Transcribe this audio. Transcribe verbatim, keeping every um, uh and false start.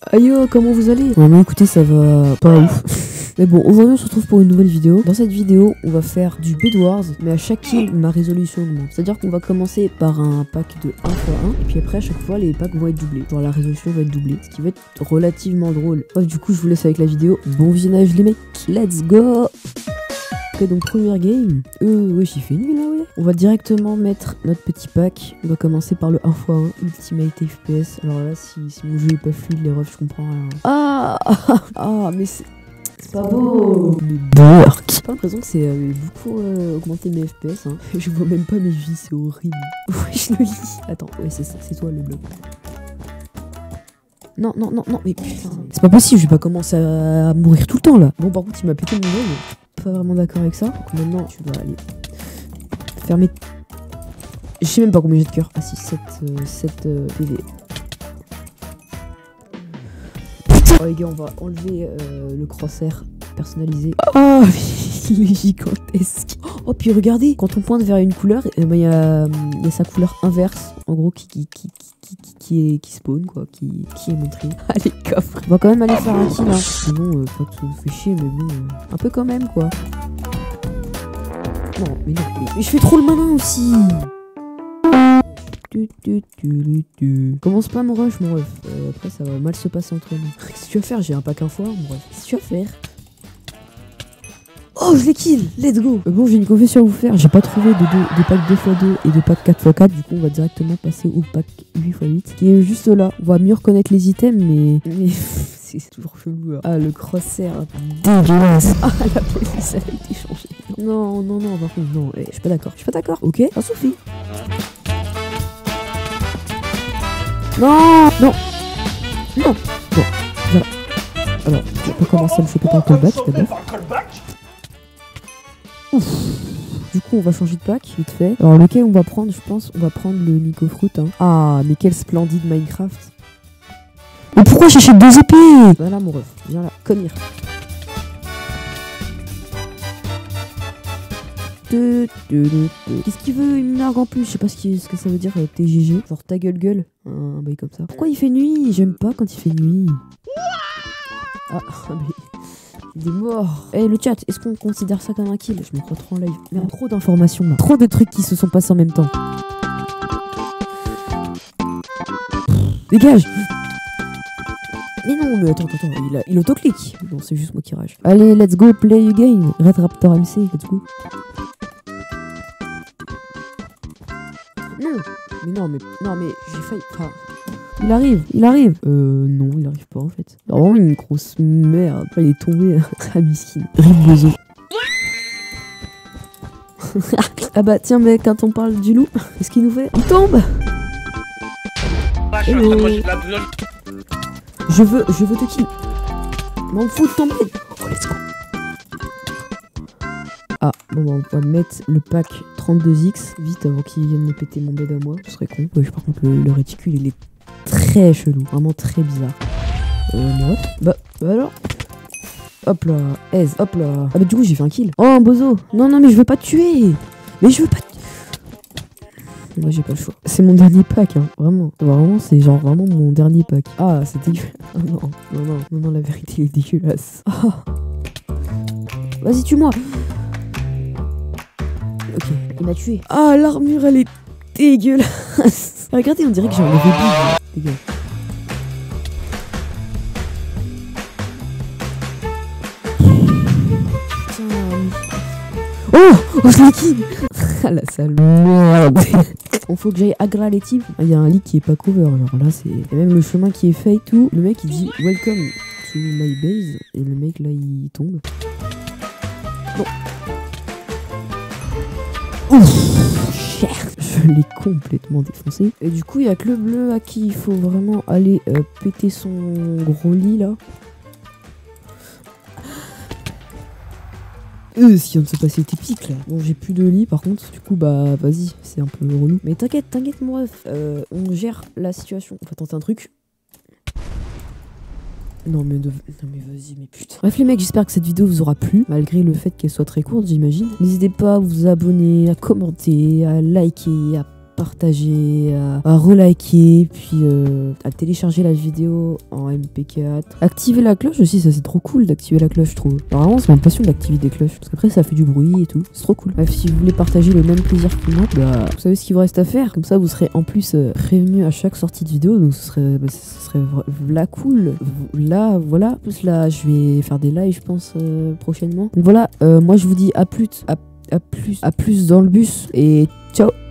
Aïe, oh, comment vous allez? Non mais écoutez, ça va pas ouf. Mais bon, aujourd'hui on se retrouve pour une nouvelle vidéo. Dans cette vidéo, on va faire du Bed Wars, mais à chaque kill, ma résolution augmente. C'est-à-dire qu'on va commencer par un pack de un fois un, et puis après, à chaque fois, les packs vont être doublés. Genre la résolution va être doublée, ce qui va être relativement drôle. Bref, du coup, je vous laisse avec la vidéo. Bon visionnage les mecs, let's go! Ok, donc première game. Euh, wesh, il fait nul là, ouais. On va directement mettre notre petit pack. On va commencer par le un fois un, Ultimate F P S. Alors là, si, si mon jeu est pas fluide, les refs, je comprends rien. Ah, ah, mais c'est... C'est pas beau. Mais burk. J'ai pas l'impression que c'est euh, beaucoup euh, augmenté mes F P S. Hein. Je vois même pas mes vies, c'est horrible. Ouais, je le lis. Attends, ouais, c'est ça, c'est toi le bloc. Non, non, non, non, mais putain. C'est pas possible, je vais pas commencer à mourir tout le temps là. Bon, par contre, il m'a pété mon œil. Pas vraiment d'accord avec ça. Donc maintenant, tu vas aller fermer. Je sais même pas combien j'ai de cœur. Ah si, sept, euh, sept euh, P V. Oh les gars, on va enlever euh, le crosshair personnalisé. Oh, il est gigantesque. Oh, puis regardez, quand on pointe vers une couleur, il euh, bah, y, y a sa couleur inverse, en gros, qui, qui, qui, qui, qui, qui, est, qui spawn, quoi, qui, qui est montrée. Allez, coffre. On va quand même aller faire un kill, hein. Sinon, euh, pas que ça nous fait chier, mais bon, euh, un peu quand même, quoi. Non, mais non, mais, mais je fais trop le malin aussi. Tu, tu, tu, tu. Commence pas mon rush, mon ref. Euh, après, ça va mal se passer entre nous. Qu'est-ce que tu vas faire? J'ai un pack un fois, mon ref. Qu'est-ce que tu vas faire? Oh, je l'ai kill! Let's go! Euh, bon, j'ai une confession à vous faire. J'ai pas trouvé de, de, de pack deux fois deux et de pack quatre fois quatre. Du coup, on va directement passer au pack huit fois huit. Qui est juste là. On va mieux reconnaître les items, mais. mais c'est toujours chelou. Hein. Ah, le crosshair. Dégueulasse! Ah, la police, elle a été changée. Non, non, non, par contre, non. Je suis pas d'accord. Je suis pas d'accord. Ok? Ça suffit. Non, non, non, bon, voilà. Alors, on peut commencer à me choper par le callback d'abord. Ouf. Du coup, on va changer de pack, vite fait. Alors, lequel on va prendre, je pense, on va prendre le Nico Fruit. Hein. Ah, mais quel splendide Minecraft. Mais pourquoi j'achète deux épées? Voilà, mon ref, viens là, connir. Qu'est-ce qu'il veut? Il me nargue en plus. Je sais pas ce, qui, ce que ça veut dire avec T G G. Genre ta gueule gueule. Un bail comme ça. Pourquoi il fait nuit? J'aime pas quand il fait nuit. Ah, mais. Il est mort. Eh, hey, le chat, est-ce qu'on considère ça comme un kill? Je me crois trop en live. Merde, trop d'informations là. Trop de trucs qui se sont passés en même temps. Dégage! Mais non, mais attends, attends, il, a, il autoclique. Non, c'est juste moi qui rage. Allez, let's go play a game. Red Raptor M C, let's go. Non, mais non, mais non, mais j'ai failli. Enfin, il arrive, il arrive. Euh, non, il arrive pas en fait. Vraiment une grosse merde. Après, il est tombé. Très miskin. Ribozo. Ah bah tiens, mais quand on parle du loup, qu'est-ce qu'il nous fait? Il tombe. Hello. Je veux, je veux te kill. M'en fous de tomber. Oh, let's go. Ah, bon, on va mettre le pack trente-deux X vite avant qu'il vienne me péter mon bed à moi. Ce serait con. Ouais, par contre, le, le réticule, il est très chelou. Vraiment très bizarre. Euh, moi. Bah, bah alors. Hop là. Aise, hop là. Ah, bah, du coup, j'ai fait un kill. Oh, un bozo. Non, non, mais je veux pas te tuer. Mais je veux pas te Moi j'ai pas le choix. C'est mon dernier pack, hein. Vraiment. Vraiment, c'est genre vraiment mon dernier pack. Ah, c'est dégueulasse. Oh, non, non, non, non, non, la vérité est dégueulasse. Oh. Vas-y, tue-moi. Ok, il m'a tué. Ah, l'armure, elle est dégueulasse. Regardez, on dirait que j'ai enlevé douze. Dégage. Oh, oh, je l'ai kill. Ah, la sale merde. On faut que j'aille agra les types. Il y a un lit qui est pas cover. Alors là, c'est. Il y a même le chemin qui est fake, tout. Le mec, il dit welcome to my base. Et le mec, là, il tombe. Non. Ouf, cher. Je l'ai complètement défoncé. Et du coup, il y a que le bleu à qui il faut vraiment aller euh, péter son gros lit, là. Euh, ce qui vient de se passer était pique là. Bon, j'ai plus de lit par contre, du coup, bah vas-y, c'est un peu relou. Mais t'inquiète, t'inquiète, mon ref, euh, on gère la situation. On va tenter un truc. Non, mais, de... non, mais vas-y, mais putain. Bref, les mecs, j'espère que cette vidéo vous aura plu, malgré le fait qu'elle soit très courte, j'imagine. N'hésitez pas à vous abonner, à commenter, à liker, à partager, à, à reliker, puis euh, à télécharger la vidéo en M P quatre. Activer la cloche aussi, ça c'est trop cool d'activer la cloche, je trouve. Alors, vraiment, c'est l'impression d'activer des cloches, parce qu'après ça fait du bruit et tout. C'est trop cool. Bref, si vous voulez partager le même plaisir que moi, bah, vous savez ce qu'il vous reste à faire. Comme ça, vous serez en plus euh, prévenu à chaque sortie de vidéo, donc ce serait, bah, ce serait là cool. Là, voilà. En plus là, je vais faire des lives, je pense, euh, prochainement. Donc voilà, euh, moi je vous dis à plus, à, à plus, à plus dans le bus et ciao.